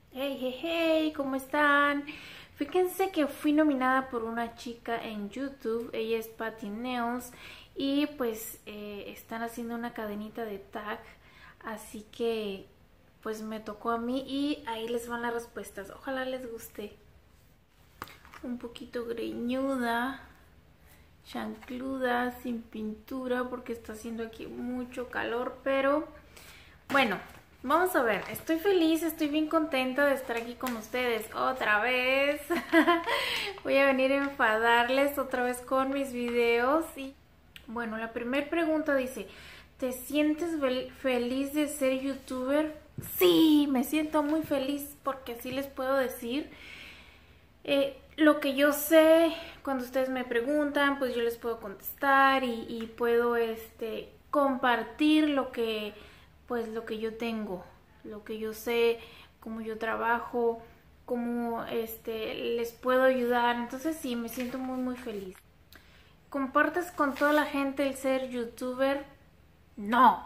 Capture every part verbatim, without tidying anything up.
Hey, hey, hey, ¿cómo están? Fíjense que fui nominada por una chica en YouTube, ella es Patty Nails y pues eh, están haciendo una cadenita de tag, así que pues me tocó a mí y ahí les van las respuestas, ojalá les guste. Un poquito greñuda, chancluda, sin pintura porque está haciendo aquí mucho calor, pero bueno, vamos a ver, estoy feliz, estoy bien contenta de estar aquí con ustedes otra vez. Voy a venir a enfadarles otra vez con mis videos. Y bueno, la primera pregunta dice, ¿te sientes feliz de ser youtuber? Sí, me siento muy feliz porque así les puedo decir. Eh, lo que yo sé, cuando ustedes me preguntan, pues yo les puedo contestar y, y puedo este, compartir lo que pues lo que yo tengo, lo que yo sé, cómo yo trabajo, cómo este, les puedo ayudar. Entonces sí, me siento muy muy feliz. ¿Compartes con toda la gente el ser youtuber? No.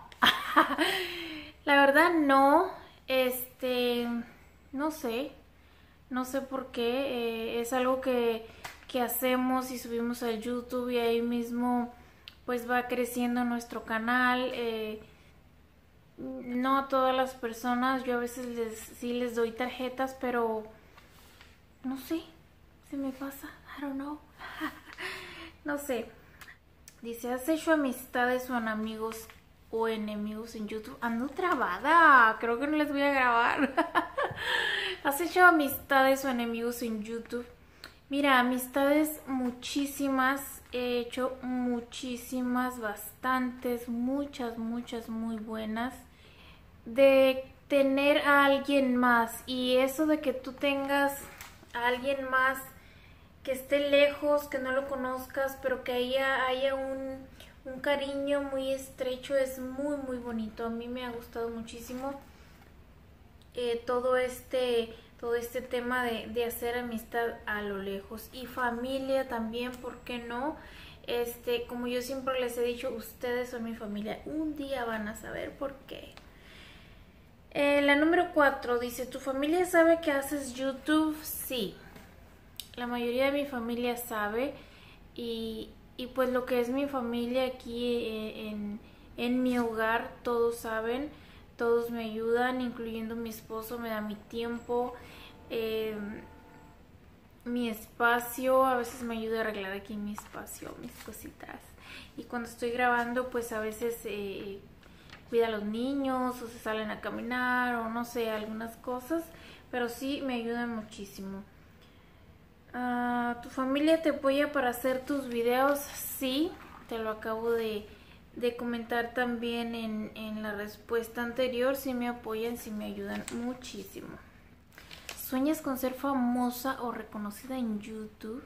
La verdad no. Este, no sé. No sé por qué. Eh, es algo que, que hacemos y subimos al YouTube y ahí mismo pues va creciendo nuestro canal. Eh, No a todas las personas, yo a veces les, sí les doy tarjetas, pero no sé, se me pasa, I don't know. No sé. Dice, ¿has hecho amistades o en amigos o enemigos en YouTube? Ando trabada, creo que no les voy a grabar. ¿Has hecho amistades o enemigos en YouTube? Mira, amistades muchísimas, he hecho muchísimas, bastantes, muchas, muchas muy buenas. De tener a alguien más y eso de que tú tengas a alguien más que esté lejos, que no lo conozcas, pero que haya, haya un, un cariño muy estrecho, es muy muy bonito. A mí me ha gustado muchísimo eh, todo este todo este tema de, de hacer amistad a lo lejos y familia también, ¿por qué no? Este, como yo siempre les he dicho, ustedes son mi familia, un día van a saber por qué. Eh, la número cuatro dice, ¿tu familia sabe que haces YouTube? Sí, la mayoría de mi familia sabe y, y pues lo que es mi familia aquí eh, en, en mi hogar, todos saben, todos me ayudan, incluyendo mi esposo, me da mi tiempo, eh, mi espacio, a veces me ayuda a arreglar aquí mi espacio, mis cositas. Y cuando estoy grabando, pues a veces... Eh, cuida a los niños o se salen a caminar o no sé, algunas cosas, pero sí me ayudan muchísimo. Uh, ¿Tu familia te apoya para hacer tus videos? Sí, te lo acabo de, de comentar también en, en la respuesta anterior, sí me apoyan, sí me ayudan muchísimo. ¿Sueñas con ser famosa o reconocida en YouTube?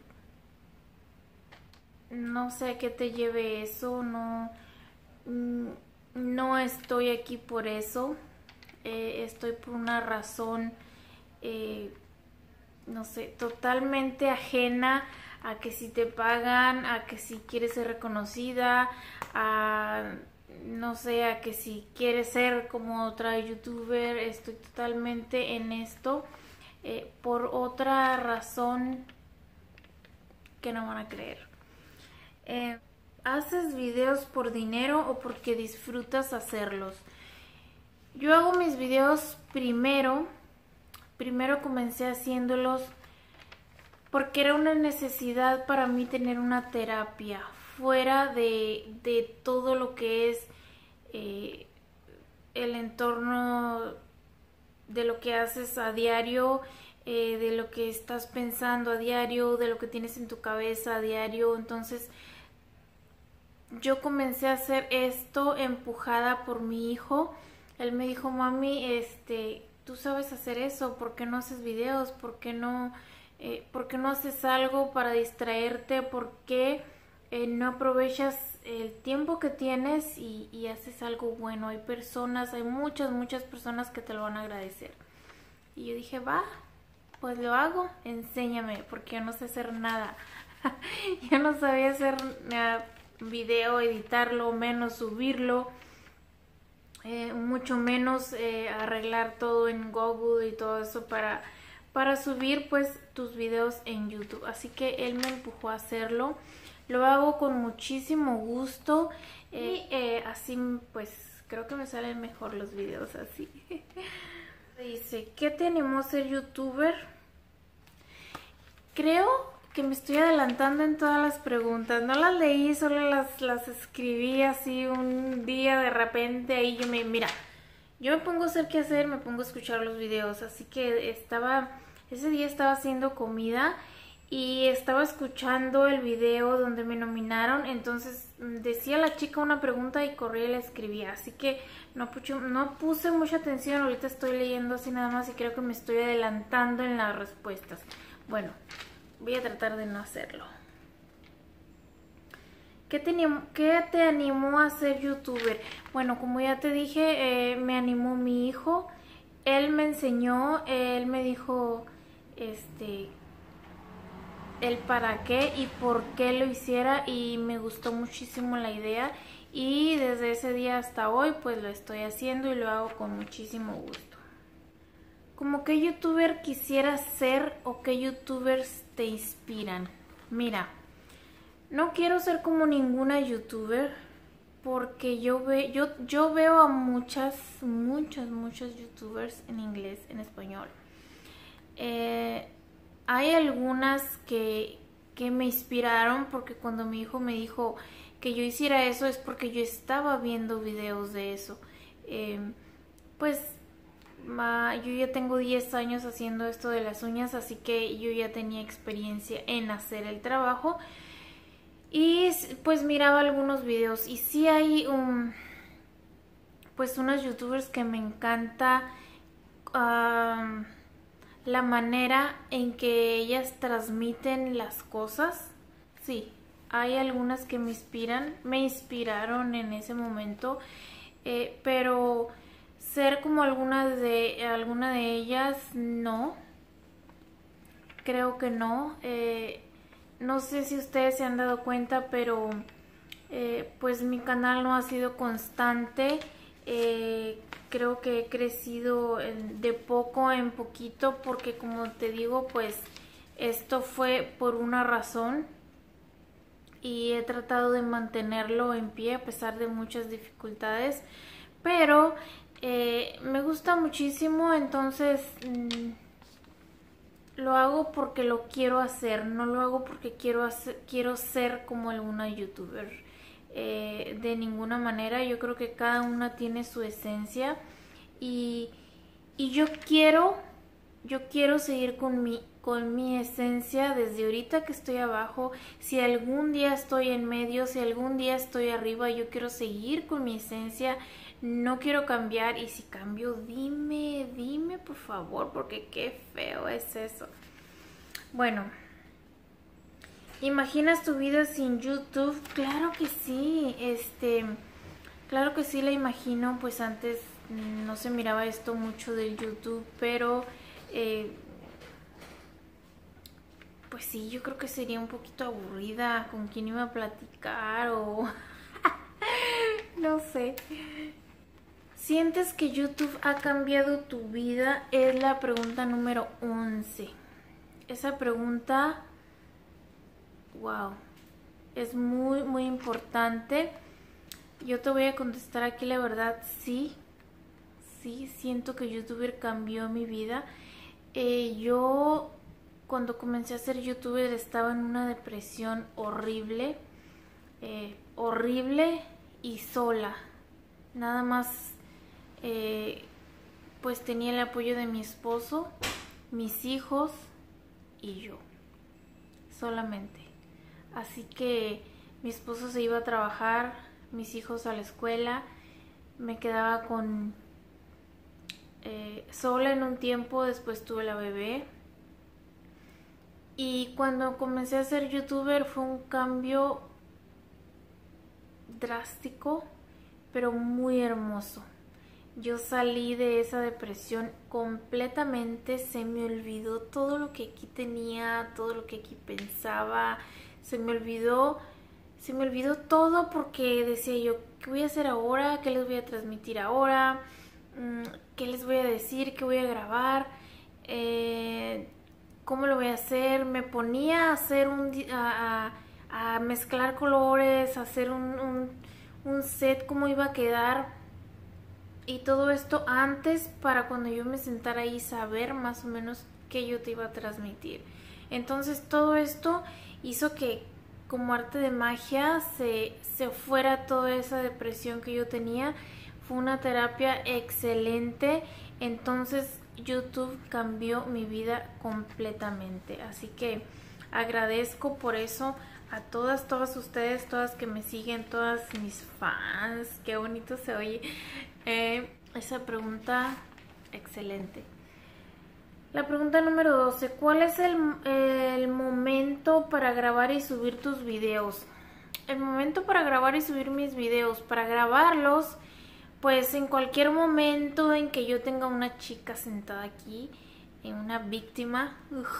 No sé a qué te lleve eso, no... Mm, no estoy aquí por eso, eh, estoy por una razón, eh, no sé, totalmente ajena a que si te pagan, a que si quieres ser reconocida, a no sé, a que si quieres ser como otra youtuber, estoy totalmente en esto, eh, por otra razón que no van a creer. Eh, ¿Haces videos por dinero o porque disfrutas hacerlos? Yo hago mis videos primero, primero comencé haciéndolos porque era una necesidad para mí tener una terapia fuera de, de todo lo que es eh, el entorno de lo que haces a diario, eh, de lo que estás pensando a diario, de lo que tienes en tu cabeza a diario. Entonces yo comencé a hacer esto empujada por mi hijo. Él me dijo, mami, este, tú sabes hacer eso, ¿por qué no haces videos? ¿Por qué no, eh, ¿por qué no haces algo para distraerte? ¿Por qué eh, no aprovechas el tiempo que tienes y, y haces algo bueno? Hay personas, hay muchas, muchas personas que te lo van a agradecer. Y yo dije, va, pues lo hago, enséñame, porque yo no sé hacer nada. Yo no sabía hacer nada. Video, editarlo, menos subirlo. eh, mucho menos eh, arreglar todo en Google y todo eso para, para subir pues tus videos en YouTube. Así que él me empujó a hacerlo. Lo hago con muchísimo gusto eh, y eh, así pues creo que me salen mejor los videos así. Dice, ¿qué te animó a ser youtuber? Creo que me estoy adelantando en todas las preguntas. No las leí, solo las, las escribí así un día de repente. Ahí yo me, mira, yo me pongo a hacer qué hacer, me pongo a escuchar los videos. Así que estaba, ese día estaba haciendo comida y estaba escuchando el video donde me nominaron. Entonces decía la chica una pregunta y corrí y la escribía. Así que no puse, no puse mucha atención. Ahorita estoy leyendo así nada más y creo que me estoy adelantando en las respuestas. Bueno, voy a tratar de no hacerlo. ¿Qué te, ¿Qué te animó a ser youtuber? Bueno, como ya te dije, eh, me animó mi hijo. Él me enseñó, él me dijo, este... el para qué y por qué lo hiciera y me gustó muchísimo la idea y desde ese día hasta hoy pues lo estoy haciendo y lo hago con muchísimo gusto. ¿Cómo qué youtuber quisieras ser o qué youtubers te inspiran? Mira, no quiero ser como ninguna youtuber porque yo, ve, yo, yo veo a muchas, muchas, muchas youtubers en inglés, en español. Eh... Hay algunas que, que me inspiraron porque cuando mi hijo me dijo que yo hiciera eso es porque yo estaba viendo videos de eso. Eh, pues ma, yo ya tengo diez años haciendo esto de las uñas, así que yo ya tenía experiencia en hacer el trabajo. Y pues miraba algunos videos y sí hay un, pues unos youtubers que me encanta... Um, la manera en que ellas transmiten las cosas. Sí, hay algunas que me inspiran, me inspiraron en ese momento, eh, pero ser como alguna de, alguna de ellas, no. Creo que no. Eh, no sé si ustedes se han dado cuenta, pero eh, pues mi canal no ha sido constante. Eh, creo que he crecido de poco en poquito porque como te digo pues esto fue por una razón y he tratado de mantenerlo en pie a pesar de muchas dificultades, pero eh, me gusta muchísimo, entonces mmm, lo hago porque lo quiero hacer, no lo hago porque quiero, hacer, quiero ser como alguna youtuber. Eh, de ninguna manera. Yo creo que cada una tiene su esencia y, y yo quiero yo quiero seguir con mi con mi esencia desde ahorita que estoy abajo. Si algún día estoy en medio, si algún día estoy arriba, yo quiero seguir con mi esencia, no quiero cambiar. Y si cambio, dime, dime por favor, porque qué feo es eso. Bueno, ¿imaginas tu vida sin YouTube? Claro que sí, este, claro que sí la imagino, pues antes no se miraba esto mucho del YouTube, pero eh, pues sí, yo creo que sería un poquito aburrida, con quién iba a platicar o no sé. ¿Sientes que YouTube ha cambiado tu vida? Es la pregunta número once. Esa pregunta... wow, es muy muy importante. Yo te voy a contestar aquí la verdad, sí, sí, siento que YouTuber cambió mi vida. Eh, yo cuando comencé a ser YouTuber estaba en una depresión horrible, eh, horrible y sola. Nada más, eh, pues tenía el apoyo de mi esposo, mis hijos y yo, solamente. Así que mi esposo se iba a trabajar, mis hijos a la escuela, me quedaba con eh, sola en un tiempo, después tuve la bebé. Y cuando comencé a ser youtuber fue un cambio drástico, pero muy hermoso. Yo salí de esa depresión completamente, se me olvidó todo lo que aquí tenía, todo lo que aquí pensaba. Se me olvidó, se me olvidó todo porque decía yo, ¿qué voy a hacer ahora? ¿Qué les voy a transmitir ahora? ¿Qué les voy a decir? ¿Qué voy a grabar? Eh, ¿Cómo lo voy a hacer? Me ponía a hacer un... a, a, a mezclar colores, a hacer un, un, un set, cómo iba a quedar. Y todo esto antes, para cuando yo me sentara ahí, saber más o menos qué yo te iba a transmitir. Entonces todo esto hizo que como arte de magia se, se fuera toda esa depresión que yo tenía. Fue una terapia excelente. Entonces YouTube cambió mi vida completamente. Así que agradezco por eso a todas, todas ustedes, todas que me siguen, todas mis fans. Qué bonito se oye. Eh, esa pregunta, excelente. La pregunta número doce. ¿Cuál es el, el momento para grabar y subir tus videos? El momento para grabar y subir mis videos, para grabarlos, pues en cualquier momento en que yo tenga una chica sentada aquí, en una víctima,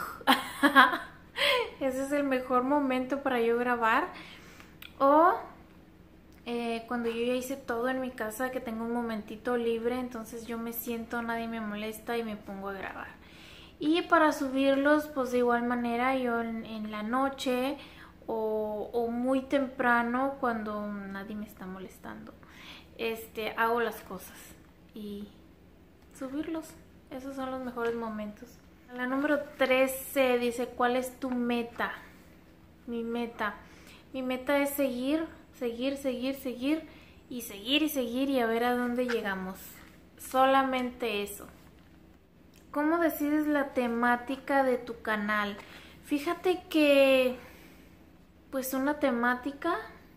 ese es el mejor momento para yo grabar. O eh, cuando yo ya hice todo en mi casa, que tengo un momentito libre, entonces yo me siento, nadie me molesta y me pongo a grabar. Y para subirlos, pues de igual manera, yo en, en la noche o, o muy temprano, cuando nadie me está molestando, este, hago las cosas y subirlos. Esos son los mejores momentos. La número trece dice, ¿cuál es tu meta? Mi meta. Mi meta es seguir, seguir, seguir, seguir y seguir y seguir y a ver a dónde llegamos. Solamente eso. ¿Cómo decides la temática de tu canal? Fíjate que pues una temática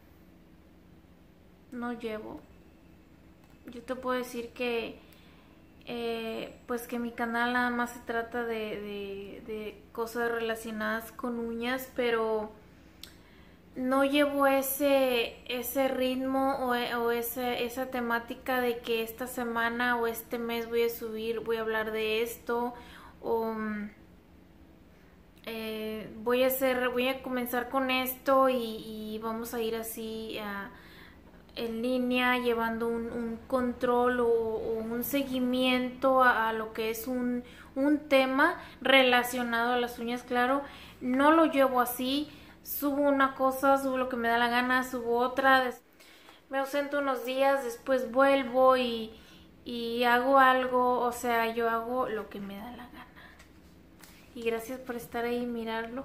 no llevo. Yo te puedo decir que eh, pues que mi canal nada más se trata de, de, de cosas relacionadas con uñas, pero no llevo ese, ese ritmo o, o ese, esa temática de que esta semana o este mes voy a subir, voy a hablar de esto, o eh, voy a hacer, voy a comenzar con esto y, y vamos a ir así a, en línea, llevando un, un control o, o un seguimiento a, a lo que es un, un tema relacionado a las uñas. Claro, no lo llevo así. Subo una cosa, subo lo que me da la gana, subo otra, me ausento unos días, después vuelvo y, y hago algo, o sea, yo hago lo que me da la gana. Y gracias por estar ahí y mirarlo.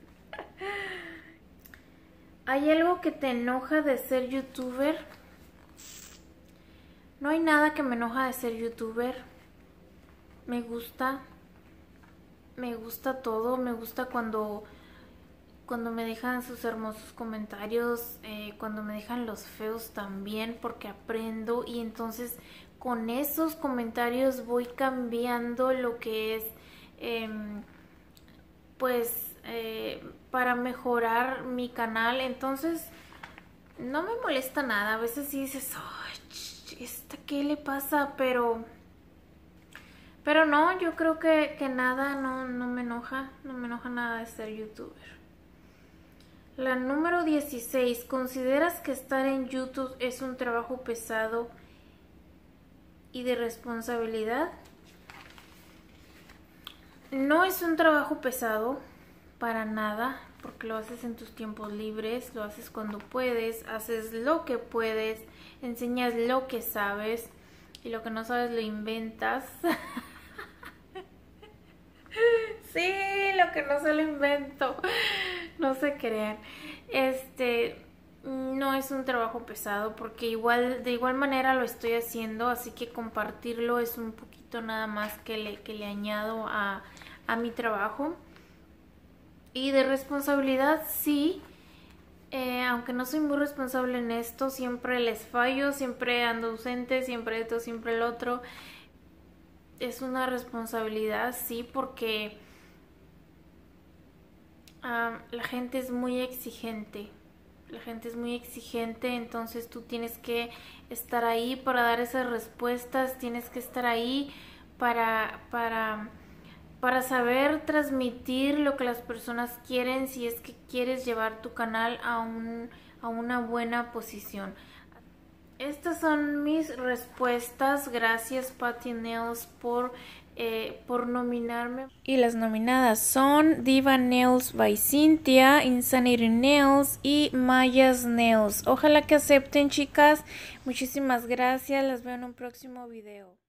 ¿Hay algo que te enoja de ser youtuber? No hay nada que me enoja de ser youtuber. Me gusta, me gusta todo, me gusta cuando... cuando me dejan sus hermosos comentarios, eh, cuando me dejan los feos también, porque aprendo y entonces con esos comentarios voy cambiando lo que es, eh, pues, eh, para mejorar mi canal. Entonces no me molesta nada. A veces sí dices, ay, ¿esta qué le pasa? Pero... pero no, yo creo que, que nada, no, no me enoja, no me enoja nada de ser youtuber. La número dieciséis, ¿consideras que estar en YouTube es un trabajo pesado y de responsabilidad? No es un trabajo pesado, para nada, porque lo haces en tus tiempos libres, lo haces cuando puedes, haces lo que puedes, enseñas lo que sabes y lo que no sabes lo inventas. Sí, lo que no se lo invento. No se crean. Este no es un trabajo pesado porque igual de igual manera lo estoy haciendo, así que compartirlo es un poquito nada más que le, que le añado a, a mi trabajo. Y de responsabilidad sí, eh, aunque no soy muy responsable en esto, siempre les fallo, siempre ando ausente, siempre esto, siempre el otro. Es una responsabilidad, sí, porque um, la gente es muy exigente. La gente es muy exigente, entonces tú tienes que estar ahí para dar esas respuestas, tienes que estar ahí para, para, para saber transmitir lo que las personas quieren, si es que quieres llevar tu canal a, un, a una buena posición. estas son mis respuestas. Gracias Patty Nails por, eh, por nominarme. Y las nominadas son Diva Nails by Cynthia, Insanity Nails y Maya's Nails. Ojalá que acepten, chicas. Muchísimas gracias. Las veo en un próximo video.